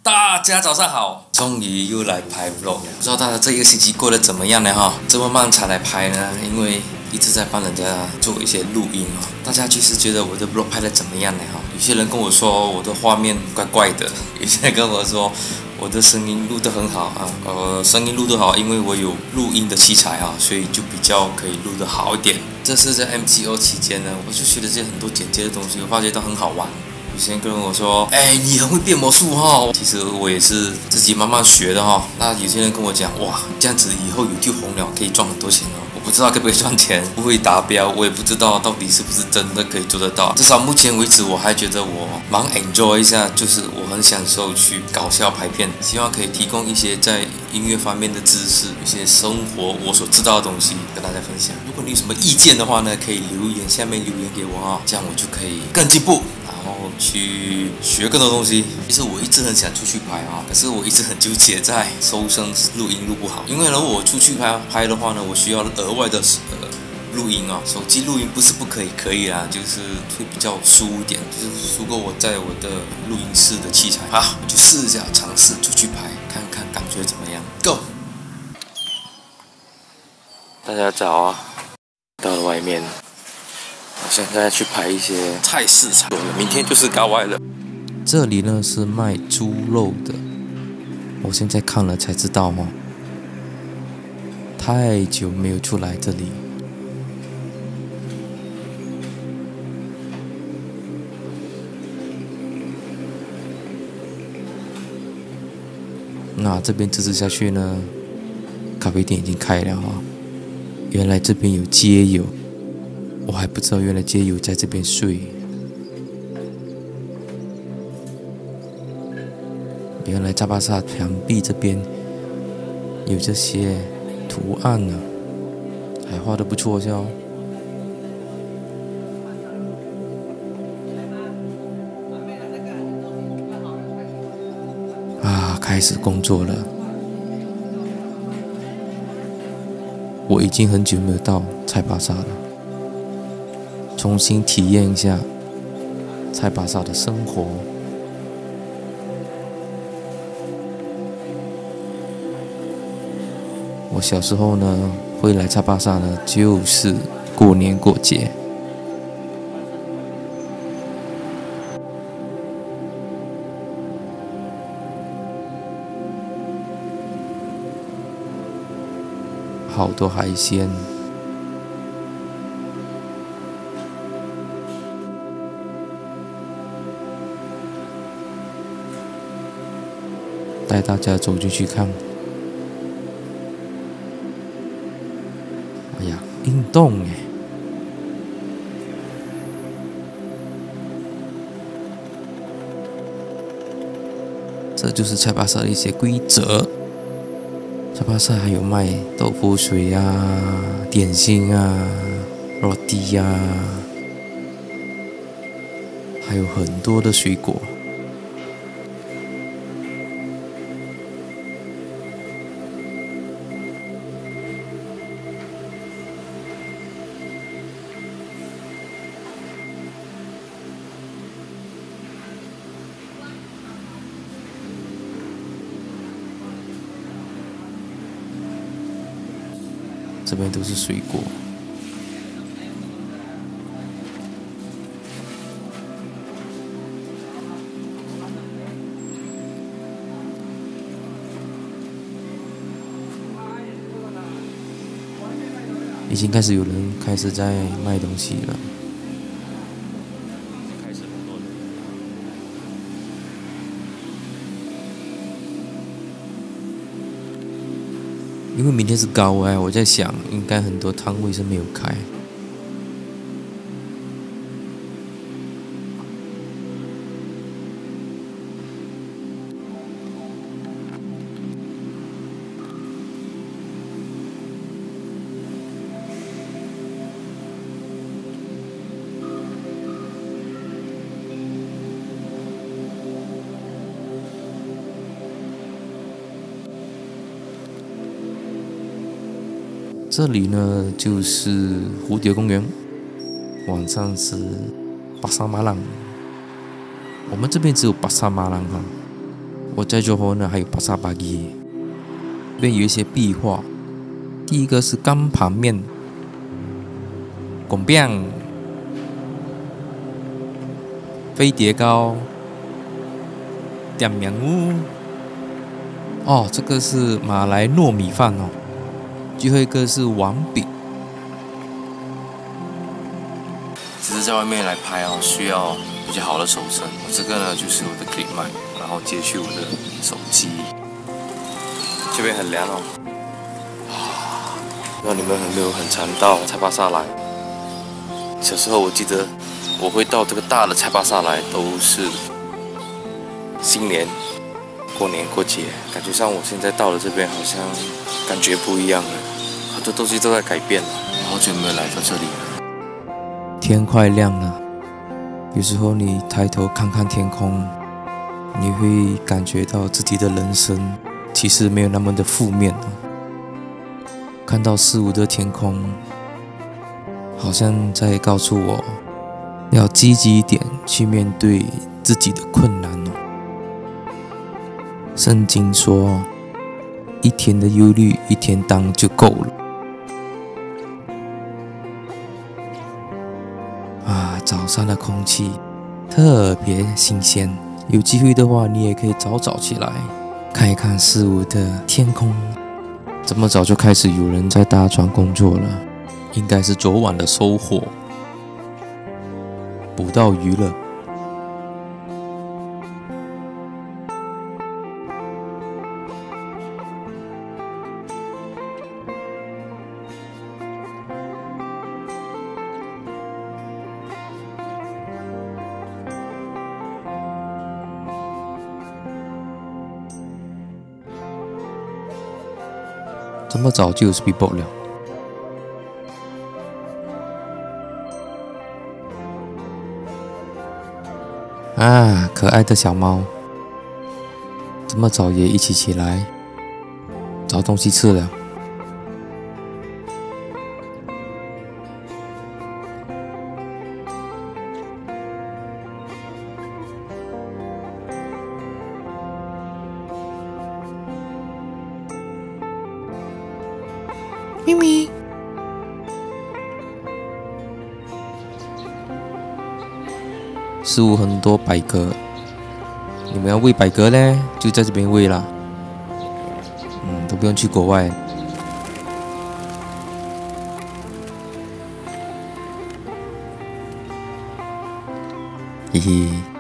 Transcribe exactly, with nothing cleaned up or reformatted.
大家早上好，终于又来拍 vlog 了。不知道大家这一个星期过得怎么样呢？哈，这么漫长来拍呢，因为一直在帮人家做一些录音哦。大家其实觉得我的 vlog 拍得怎么样呢？哈，有些人跟我说我的画面怪怪的，有些人跟我说我的声音录得很好啊，呃，声音录得好，因为我有录音的器材啊，所以就比较可以录得好一点。这是在 M C O 期间呢，我就学了这些很多剪接的东西，我发觉到很好玩。有些人跟我说，哎，你很会变魔术哈。其实我也是自己慢慢学的哈。那有些人跟我讲，哇，这样子以后有就红了，可以赚很多钱哦。我不知道可不可以赚钱，不会达标，我也不知道到底是不是真的可以做得到。至少目前为止，我还觉得我蛮 enjoy 一下，就是我很享受去搞笑拍片，希望可以提供一些在音乐方面的知识，一些生活我所知道的东西跟大家分享。如果你有什么意见的话呢，可以留言下面留言给我啊，这样我就可以更进步。然后去学更多东西。其实我一直很想出去拍啊，可是我一直很纠结在收声录音录不好。因为如果我出去拍拍的话呢，我需要额外的呃录音啊，手机录音不是不可以，可以啦，就是会比较舒一点，就是舒过我在我的录音室的器材啊，就试一下尝试出去拍，看看感觉怎么样。Go！ 大家早啊，到了外面。我现在去拍一些菜市场，明天就是高外了。这里呢是卖猪肉的，我现在看了才知道哦，太久没有出来这里。那这边支持下去呢，咖啡店已经开了啊。原来这边有街友。我还不知道原来街友在这边睡。原来扎巴萨墙壁这边有这些图案呢、啊，还画得不错噻。啊，开始工作了。我已经很久没有到菜巴萨了。重新体验一下菜巴萨的生活。我小时候呢，会来菜巴萨呢，就是过年过节。好多海鲜。带大家走进去看。哎呀，运动哎！这就是菜巴萨的一些规则。菜巴萨还有卖豆腐水啊、点心啊、肉蒂啊，还有很多的水果。这边都是水果。已经开始有人开始在卖东西了。因为明天是高哎，我在想应该很多摊位是没有开。这里呢就是蝴蝶公园，晚上是巴沙马朗。我们这边只有巴沙马朗哈， 我在johor后呢还有巴萨巴吉，这边有一些壁画。第一个是干盘面，拱饼、飞碟糕、点名屋。哦，这个是马来糯米饭哦。最后一个是王饼。 其实在外面来拍哦，需要比较好的手绳。这个呢就是我的 clip mic， 然后接去我的手机。这边很凉哦。不知道你们有没有很常到菜巴萨来？小时候我记得我会到这个大的菜巴萨来，都是新年、过年过节。感觉上我现在到了这边，好像感觉不一样了，很多东西都在改变了。好久没有来到这里了。 天快亮了，有时候你抬头看看天空，你会感觉到自己的人生其实没有那么的负面啊。看到四五的天空，好像在告诉我，要积极一点去面对自己的困难哦。圣经说，一天的忧虑一天当就够了。啊，早上的空气特别新鲜，有机会的话，你也可以早早起来看一看四五的天空。这么早就开始有人在搭船工作了，应该是昨晚的收获，捕到鱼了。这么早就有 speedboat 了啊！可爱的小猫，这么早也一起起来找东西吃了。咪咪，似乎很多百鸽，你们要喂百鸽呢，就在这边喂啦。嗯，都不用去国外。嘿嘿。